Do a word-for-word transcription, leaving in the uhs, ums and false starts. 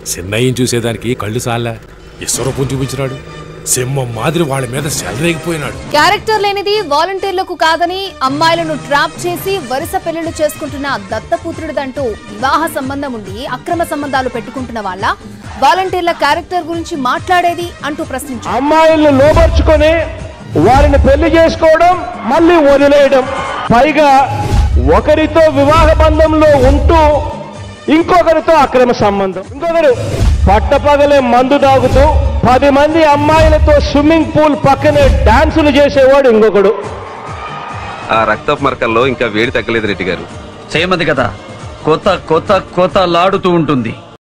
చిన్నయ్యం చూసేదానికి కళ్ళు సాలా ఈశ్వరూపం చూపించినాడు. సింహం మాదిరి వాళ్ళ మీద సెలరేగిపోయినాడు. క్యారెక్టర్ లేనిది వాలంటీర్లకు కాదని అమ్మాయిలను ట్రాప్ చేసి వరుస పెళ్లిళ్లు చేసుకుంటున్న దత్తపుత్రుడిదంటూ వివాహ సంబంధం ఉండి అక్రమ సంబంధాలు పెట్టుకుంటున్న వాళ్ళ వాలంటీర్ల క్యారెక్టర్ గురించి మాట్లాడేది అంటూ ప్రశ్నించారు. అమ్మాయిలను లోబర్చుకొని వారిని పెళ్లి చేసుకోవడం, మళ్ళీ వదిలేయడం, పైగా ఒకరితో వివాహ బంధంలో ఉంటూ ఇంకొకరితో అక్రమ సంబంధం. ఇంకొకరు పట్టపగలే మందు తాగుతూ పది మంది అమ్మాయిలతో స్విమ్మింగ్ పూల్ పక్కనే డాన్సులు చేసేవాడు ఇంకొకడు. ఆ రక్తపు మరకల్లో ఇంకా వేడి తగ్గలేదు రెడ్డి గారు. చేయమది కదా, కొత్త కొత్త కొత్త లాడుతూ ఉంటుంది.